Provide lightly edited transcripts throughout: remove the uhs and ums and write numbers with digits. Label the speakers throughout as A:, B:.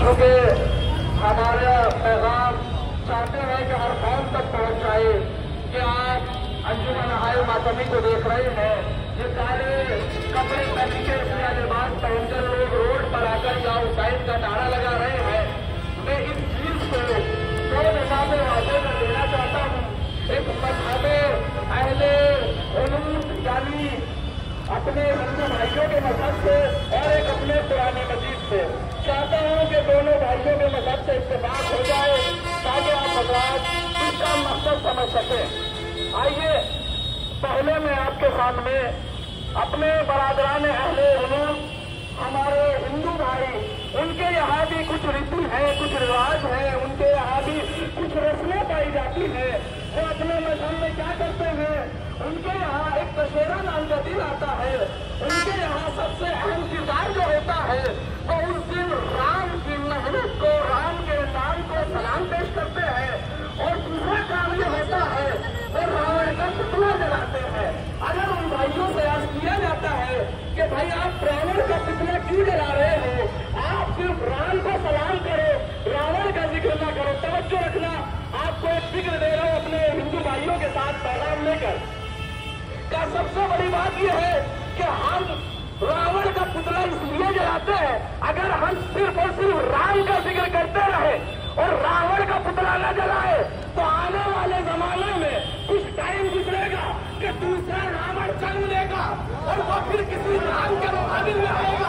A: क्योंकि हमारा पैगाम चाहते हैं कि हर कौम तक पहुंच जाए कि आप अंजुमन आए मातमी को देख रहे हैं, ये सारे कपड़े पहन के अपना लिबास पहनकर लोग रोड पर आकर या हुसैन का नारा लगा रहे हैं। मैं इस चीज को दो निजाम वादे में देना चाहता हूँ, एक मजहबे अहले उलूम यानी अपने हिंदू भाइयों के मजहब से और एक अपने पुराने मजीद से। चाहता हूँ कि दोनों भाइयों के मजहब से इत्तेफाक हो जाए ताकि आप हजरात इसका मकसद समझ सकें। आइए पहले मैं आपके सामने अपने बरादरान अहले उलूम हमारे हिंदू भाई, उनके यहाँ भी कुछ रीति है, कुछ रिवाज है, उनके यहाँ भी कुछ रस्में पाई जाती है। वो अपने मजहब में क्या करते हैं, उनके यहाँ एक दशहरा नाम का दिन आता है। उनके यहाँ सबसे अहम किरदार जो होता है वो उस दिन राम की मेहनत को, राम के नाम को सलाम पेश करते हैं। और दूसरा काम ये होता है वो रावण का पुतला जलाते हैं। अगर उन भाइयों से आज किया जाता है कि भाई आप रावण का पुतला क्यों जला रहे हो, आप सिर्फ राम को सलाम करो, रावण का जिक्र ना करो। तवज्जो रखना, आपको एक जिक्र दे रहा हूं अपने हिंदू भाइयों के साथ पैगाम लेकर। क्या सबसे बड़ी बात यह है कि हम रावण का पुतला इसलिए जलाते हैं, अगर हम सिर्फ और सिर्फ राम का जिक्र करते रहे और रावण का पुतला न जलाए तो आने वाले जमाने में कुछ टाइम गुजरेगा कि दूसरा रावण जन्म लेगा और वो फिर किसी राम के मुकाबिल में आएगा।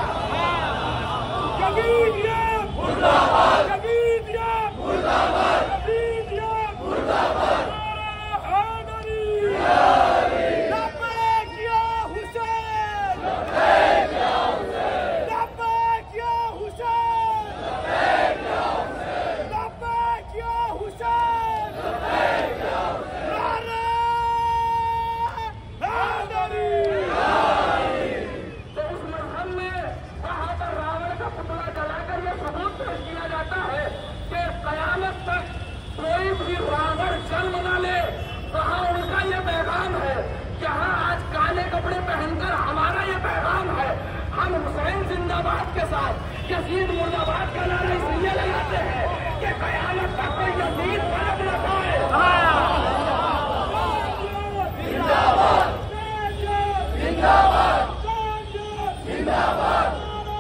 A: के साथ यजीद मुर्दाबाद का नारा इसलिए लगाते हैं कि कयामत तक कोई यजीद पलट न पाए। जिंदाबाद जिंदाबाद जिंदाबाद।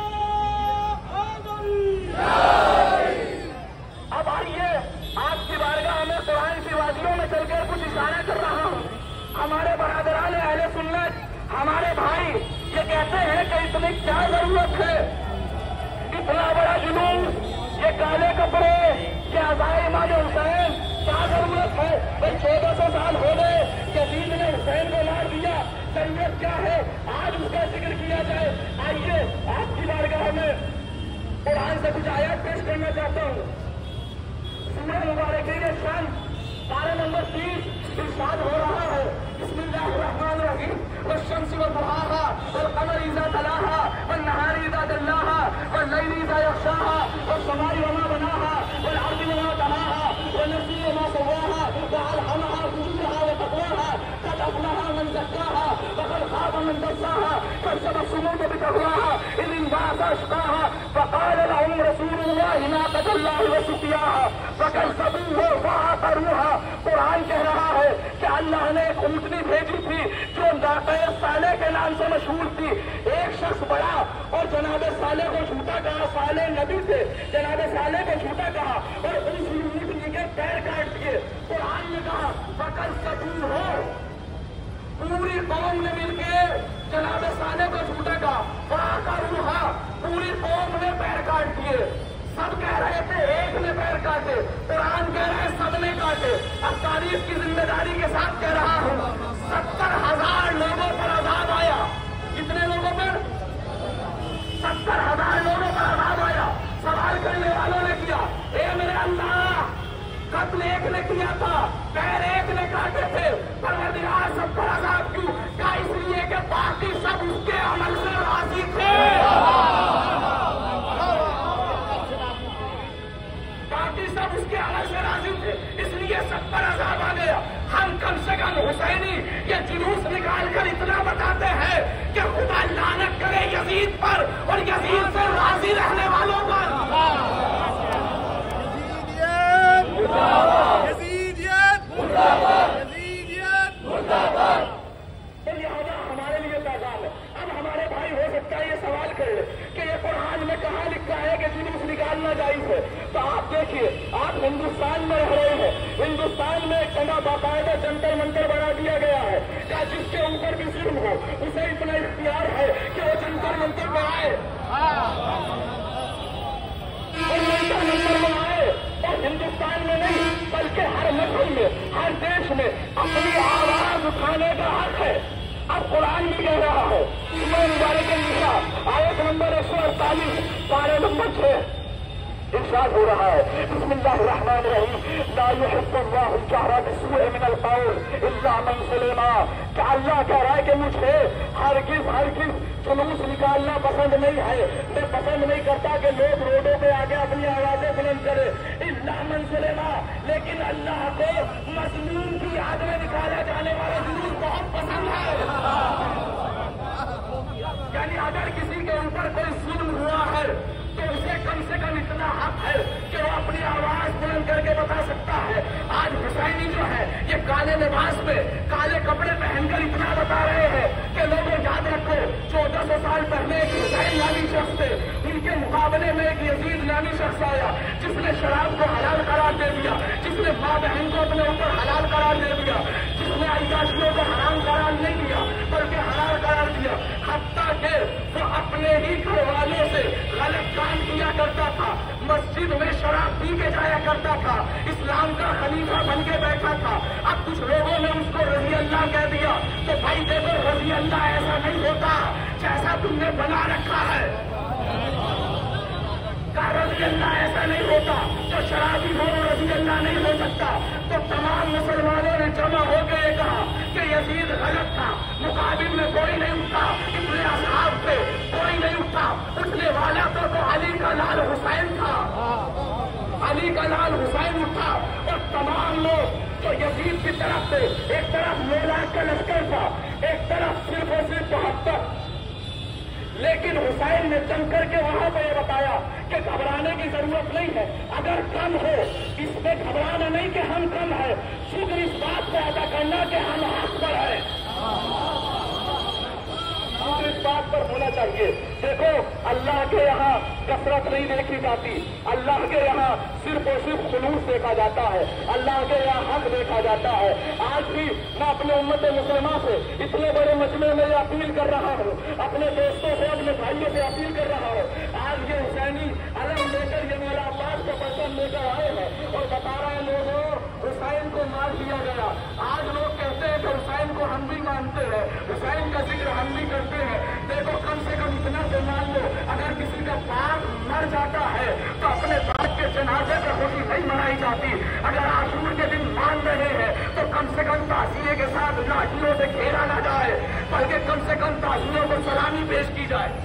A: अब आइए आपकी बारगाह में कुरान की वादियों में चलकर कुछ इशारा कर रहा हूँ। हमारे बरादरान अहले सुन्नत, हमारे भाई ये कहते हैं कि इतनी क्या जरूरत है, इतना बड़ा जुलूस, ये काले कपड़े, ये अज़ाए इमाम हुसैन, क्या जरूरत है? भाई 1400 साल हो गए, यजीद ने हुसैन को मार दिया, जरूरत क्या है आज उसका जिक्र किया जाए? आइए आपकी बारगाह में कुरान से कुछ आयत पेश करना चाहता हूँ। सूरह मुबारक शान पारा नंबर 30 इरशाद हो रहा है, बिस्मिल्लाहिर्रहमानिर्रहीम, वश्शम्सि वदुहाहा वल्क़मरि इज़ा तलाहा वन्नहारि इज़ा जल्लाहा वल्लैलि इज़ा यग़शाहा वस्समाइ वमा बनाहा वल्अर्दि वमा तहाहा वनफ्सिन वमा सव्वाहा वअल्हमहा फुजूरहा वतक़वाहा क़द अफ़लहा मन ज़क्काहा वक़द ख़ाब मन दस्साहा कज़्ज़बत समूद बितक़वाहा इज़ इंबअस अश्क़ाहा फ़क़ाल लहुम रसूलुल्लाहि नाक़तल्लाहि वसुक़ियाहा फ़कज़्ज़बूहु फ़अक़रूहा। कुरान कह रहा है कि अल्लाह ने एक ऊँटनी भेजी थी जो नाक़े सालेह के नाम से मशहूर थी। एक शख्स बड़ा और जनाबे सालेह को झूठा कहा, सालेह नबी थे, जनाबे सालेह को झूठा कहा और उस ऊँटनी के पैर काट दिए। कुरान ने कहा फ़कज़्ज़बूहु, पूरी कौम ने मिलकर जनाबे सालेह को झूठा कहा, फ़अक़रूहा, पूरी कौम ने पैर काट दिए। सब कह रहे थे एक ने पैर काटे, कुरान कह रहे हैं सब ने काटे। अब तारीख की जिम्मेदारी के साथ कह रहा हूँ, 70,000 लोगों पर अज़ाब आया। कितने लोगों पर? 70,000 लोगों पर अज़ाब आया। सवाल करने वालों ने किया, ए मेरे अल्लाह, कत्ल एक ने किया था, पैर एक ने काटे थे, परवरदिगार सब पर अज़ाब क्यों? क्या इसलिए कि बाकी सब उसके अमल से राजी थे? सब उसके अमल से राजी थे, इसलिए सब पर अज़ाब आ गया। हम कम से कम हुसैनी ये जुलूस निकाल कर इतना बताते हैं कि खुदा लानत करे यजीद पर और यजीद से राजी रहने वालों पर। नाजायज है। तो आप देखिए, आप हिंदुस्तान में रह रहे हैं, हिंदुस्तान में एक जगह बाकायदा जंतर मंतर बना दिया गया है, क्या जिसके ऊपर भी जुल्म हो उसे इतना इख्तियार है कि वो जंतर मंतर पर आए और जंतर मंतर में आए, और हिंदुस्तान में नहीं बल्कि हर मजहब में, हर देश में अपनी आवाज उठाने का हक है। अब कुरान भी कह रहा है, सूरह मुबारक निसा आयत नंबर 148 पारे नंबर 6 इरशाद हो रहा है, बिस्मिल्लाहिर्रहमानिर्रहीम, ला युहिब्बुल्लाहु अल-जहरा बिस्सूइ मिनल क़ौल इल्ला मन ज़ुलिमा। क्या अल्लाह कह रहा है कि मुझे हरगिज़ जुलूस निकालना पसंद नहीं है, मैं पसंद नहीं करता कि लोग रोडों पे आके अपनी आवाजें बुलंद करें इल्ला मन ज़ुलिमा, लेकिन अल्लाह को मज़लूम की याद में निकाला जाने वाला जुलूस बहुत पसंद है। यानी अगर किसी के ऊपर कोई जुल्म हुआ है तो उसे कम से कम इतना हक है कि वो अपनी आवाज बुलंद करके बता सकता है। आज हुसैनी जो है ये काले लिबास में, काले कपड़े पहनकर इतना बता रहे हैं कि लोगों याद रखो 1400 साल पहले एक हुसैन नामी शख्स थे, उनके मुकाबले में एक यजीद नामी शख्स आया जिसने शराब को हलाल करार दे दिया, जिसने माँ बहन को अपने ऊपर हलाल करार दे दिया, जिसने अय्याशियों को हराम करार नहीं दिया बल्कि हलाल करार दिया। हत्ता के वो अपने ही घर वालों से गलत काम किया करता था, मस्जिद में शराब पी के जाया करता था, इस्लाम का खलीफा बन के बैठा था। अब कुछ लोगों ने उसको रज़ी अल्लाह कह दिया, तो भाई देखो रज़ी अल्लाह ऐसा नहीं होता जैसा तुमने बना रखा है, रज़ी अल्लाह ऐसा नहीं होता, जो शराबी हो रज़ी अल्लाह नहीं हो सकता। तो तमाम मुसलमानों ने जमा होकर ये कहा कि यजीद गलत था, मुकाबिल में कोई नहीं उठा, इतने असहाब थे कोई नहीं उठा, उठने वाला तो अली का लाल हुसैन था, अली का लाल हुसैन उठा। और तमाम लोग जो यजीद की तरफ से, एक तरफ 9 लाख का लश्कर था, एक तरफ सिर्फ और सिर्फ 72, लेकिन हुसैन ने जम करके वहां पर यह बताया कि घबराने की जरूरत नहीं है, अगर कम हो इसमें घबराना नहीं कि हम कम है, शुक्र इस बात को अदा करना कि हम हक पर है, शुक्र इस बात पर होना चाहिए। देखो अल्लाह के यहाँ कसरत नहीं देखी जाती, अल्लाह के यहाँ सिर्फ और सिर्फ जुलूस देखा जाता है, अल्लाह के यहाँ हक देखा जाता है। आज भी मैं अपने उम्मत मुसलमान से इतने बड़े मजमे में अपील कर रहा हूँ, अपने दोस्तों से, अपने भाइयों से अपील कर रहा हूँ। आज ये हुसैनी अलम लेकर ये मौला अब्बास का परचम लेकर आए हैं और बता रहे हैं लोगों हुसैन को मार दिया गया। आज लोग कहते हैं कि हुसैन को हम भी मानते हैं, हुसैन का जिक्र हम भी करते हैं। देखो कम से कम इतना तो मान लो, अगर किसी का बाप मर जाता है तो अपने बाप के जनाजे पर खुशी नहीं मनाई जाती। अगर आशूर के दिन मान रहे हैं तो कम से कम ताज़िये के साथ लाठियों से घेरा ना जाए, बल्कि कम से कम ताज़ियों को सलामी पेश की जाए।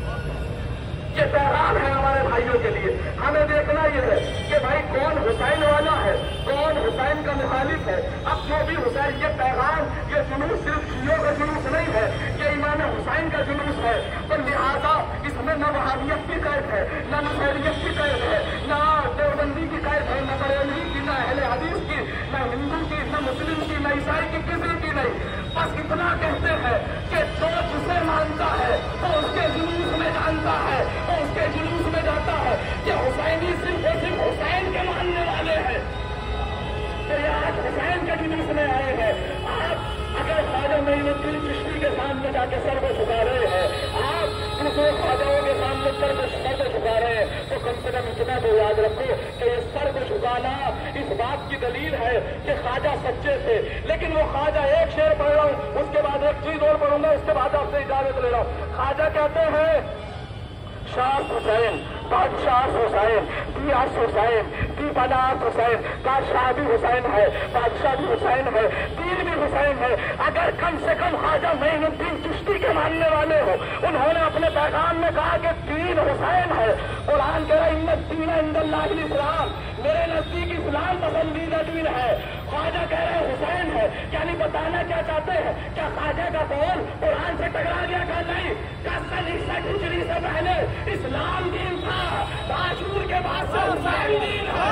A: ये पैगाम है हमारे भाइयों के लिए। हमें देखना यह है कि भाई कौन हुसैन वाला है, कौन हुसैन का मुखालिफ है। अब जो भी हुसैन, ये पैगाम, ये जुलूस सिर्फ शियों का जुलूस नहीं है, ये इमाम हुसैन का जुलूस है। तो लिहाजा इसमें न वहाबियत की कैद है, न नसैरियत की कैद है, न देवबंदी की कैद है, न बरेलवी की, न अहले हदीस की, न हिंदू की, न मुस्लिम की, न ईसाई की, किसी की नहीं। बस इतना कहते हैं कि जो जिसे मानता है वो उसके जुलूस में जानता है, वो उसके जुलूस में जाता है। कि हुसैनी सिर्फ और सिर्फ हुसैन के मानने वाले हैं, तो ये आज हुसैन के जुलूस में आए हैं। आप अगर ख्वाजा मोइनुद्दीन चिश्ती के सामने जाके सर को झुका रहे हैं, आप दूसरे ख्वाजाओं के सामने सर को झुका रहे हैं, तो कम से कम इतना तो याद रखो कि ये सर को झुकाना इस बात की दलील है कि ख्वाजा सच्चे थे। लेकिन वो ख्वाजा, एक शेर पढ़ रहा हूँ, उसके बाद एक चीज और पढ़ूंगा, उसके बाद आपसे इजाजत ले रहा हूँ। ख्वाजा कहते हैं शाह हुसैन, बादशाह हुसैन, दियास हुसैन, दीपनास हुसैन, बादशाह भी हुसैन है, बादशाह भी हुसैन है, दीन भी हुसैन है। अगर कम से कम ख्वाजा मोइनुद्दीन चिश्ती के मानने वाले हो, उन्होंने अपने पैगाम में कहा कि दीन हुसैन है। कुरान कह रहा है इन्ना दीन इंदल्लाहिल इस्लाम, मेरे नजदीक इस्लाम पसंदीदा दीन है। ख्वाजा कह रहे हुसैन है, यानी बताना क्या चाहते हैं? क्या ख्वाजा का कौल कुरान से टकरा गया? क्या नहीं? क्या सन 61 हिजरी से पहले इस्लाम दीन था, आशूर के बाद से हुसैन दीन है।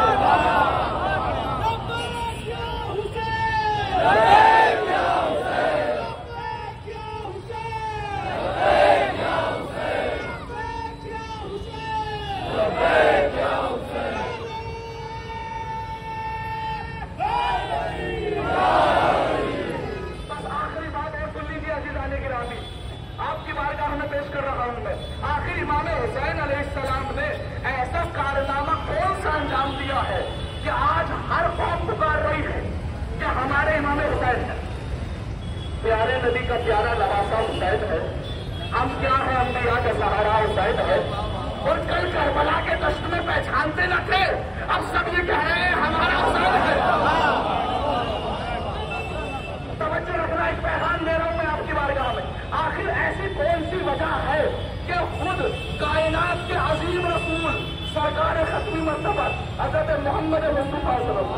B: Husain!
A: इमाम हुसैन है, प्यारे नबी का प्यारा नवासा हुसैन है, हम क्या है, अंबिया का सहारा हुसैन है। और कल करबला के दश्त में पहचानते न थे, अब सब ये कह रहे हैं हमारा हुसैन है। तवज्जो रखना, एक पैगाम दे रहा हूं मैं आपकी बारगाह में। आखिर ऐसी कौन सी वजह है कि खुद कायनात के अजीम रसूल सरकार खत्मी मर्तबत हजरत मोहम्मद मुस्तफा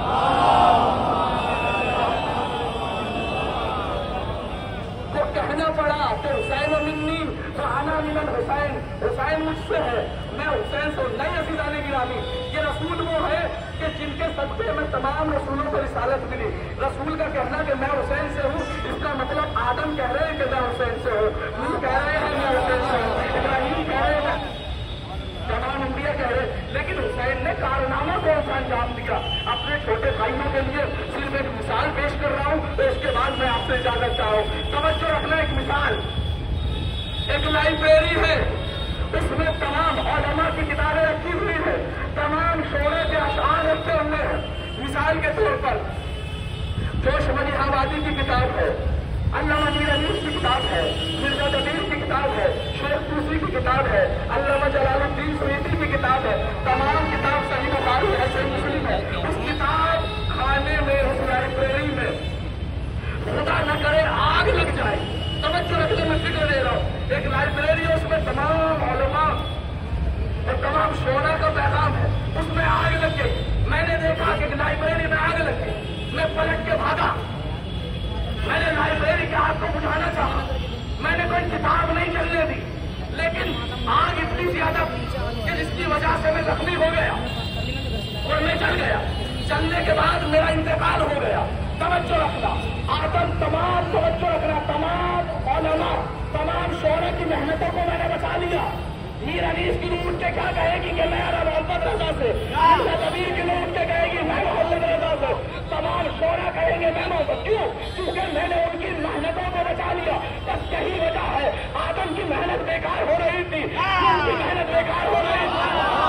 A: को कहना पड़ा कि हुसैन मिन्नी तो आना मिलन हुसैन, हुसैन मुझसे है, मैं हुसैन से नहीं। अज़ीज़ान गिरामी, ये रसूल वो है कि जिनके सदक़े में तमाम रसूलों को रिसालत मिली। रसूल का कहना कि मैं हुसैन से हूँ, इसका मतलब आदम कह रहे हैं कि मैं हुसैन से हूँ, नूह कह रहे हैं मैं हुसैन से हूँ, इब्राहिम कह रहे हैं, तमाम अंबिया कह रहे हैं। लेकिन हुसैन ने कारनामा कौन सा अंजाम दिया? अपने छोटे भाइयों के लिए सिर्फ एक मिसाल पेश कर रहा हूँ, तो इसके बाद मैं आपसे इजाजत चाहूँ। तवज्जो रखना, एक मिसाल, एक लाइब्रेरी है, उसमें तमाम उलमा की किताबें रखी हुई है, तमाम शोरे के अशआर रखे हुए हैं। मिसाल के तौर पर जोश मलिहाबादी की किताब है, अल्लामा मीर अनीस की किताब है, मिर्जा दबीर की किताब है, शेख तूसी की किताब है, अल्लामा जलालुद्दीन सुयूती की किताब है, तमाम किताब सही बुखारी है, सही मुस्लिम है। उस किताब खाने में, उस लाइब्रेरी में खुदा न करे आग लग जाए, तवज्जो रखने में फिक्र दे रहा हूँ। एक लाइब्रेरी है, उसमें तमाम उलमा और तमाम शोरा का पैगाम है, उसमें आग लग गई। मैंने देखा कि लाइब्रेरी में आग लग गई, मैं पलट के भागा, मैंने लाइब्रेरी के आग को बुझाना चाहा, मैंने कोई किताब नहीं चलने दी, लेकिन आग इतनी ज्यादा कि जिसकी वजह से मैं जख्मी हो गया और मैं जल गया। जलने के बाद मेरा इंतकाल हो गया। तवज्जो रखना, आदम तमाम तवज्जो रखना, तमाम उलमा, तमाम शोरा की मेहनतों को मैंने बचा लिया। मीर अनीस की रूह के क्या कहेगी कि मैं अरा मोहम्मद रजा से, मीर कबीर की रूह के कहेगी मैं मोहम्मद रजा से, तमाम शोरा कहेंगे मैं मोहम्मद। क्यों? क्योंकि मैंने उनकी मेहनतों को बचा लिया। बस यही वजह है, आदम की मेहनत बेकार हो रही थी, उनकी मेहनत बेकार हो रही थी।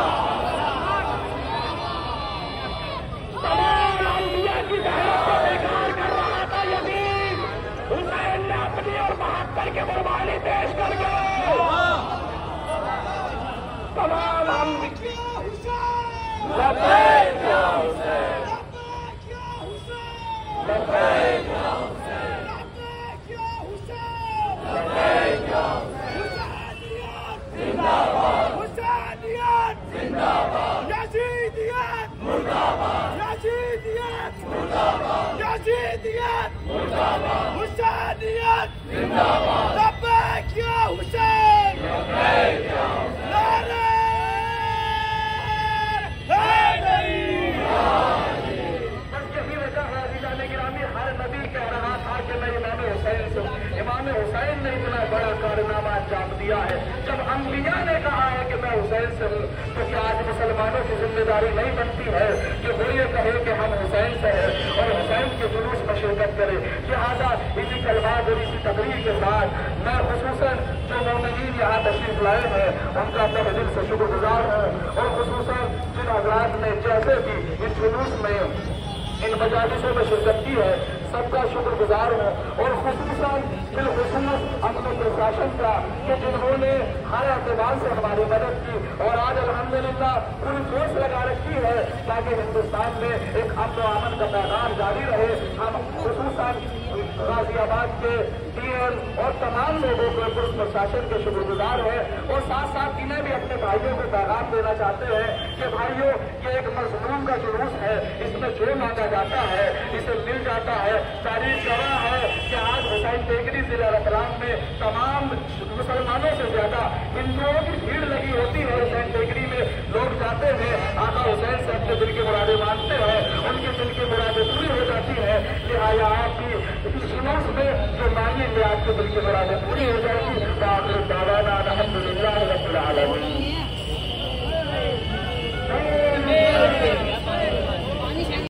A: तमाम अंबिया की मेहनत को बेकार कर रहा था यजीद। हुसैन ने अपनी और 72 की कुर्बानी पेश करके तमाम इमाम हुसैन ने इतना बड़ा कारनामा अंजाम दिया है। जब अंबिया ने कहा है कि मैं हुसैन से हूँ, तो क्या आज मुसलमानों की जिम्मेदारी नहीं बनती है कि वो ये कहे कि हम हुसैन से हैं और हुसैन के जुलूस में शिरकत करें? लिहाजा इसी कलमात और इसी तकरीर के साथ मैं खुसूसन जो मोमिनीन यहाँ तशरीफ लाए हैं उनका तहे दिल से शुक्रगुजार हूँ, और खुसूसन जिन हज़रात ने जैसे भी इस जुलूस में इन मजालिसों में शिरकत की है सबका शुक्रगुजार हूँ, और खुसूसन बिलखुसूस अपने प्रशासन का कि जिन्होंने हर एतबार से हमारी मदद की, और आज अल्हम्दुलिल्लाह पूरी जोश लगा रखी है ताकि हिंदुस्तान में एक अमन व अमन का पैगाम जारी रहे। हम खुसूसन गाजियाबाद के डीएम और तमाम लोगों को पुलिस प्रशासन के शुक्रगुजार है, और साथ साथ इन्हें भी अपने भाइयों को पैगाम देना चाहते हैं कि भाइयों ये एक मजलूम का जुलूस है, इसमें जो मांगा जाता है इसे मिल जाता है। तारीख गवाह है कि आज हुसैन टेकरी जिला रतलाम में तमाम मुसलमानों से ज्यादा हिंदुओं की भीड़ लगी होती है। हुसैन टेकरी में लोग जाते हैं, आका हुसैन से अपने दिल की मुरादें मांगते हैं, उनके दिल की मुरादें पूरी हो जाती है। लिहाजा आप भी इस जुलूस में जो मांगेंगे आपके दिल की मुरादें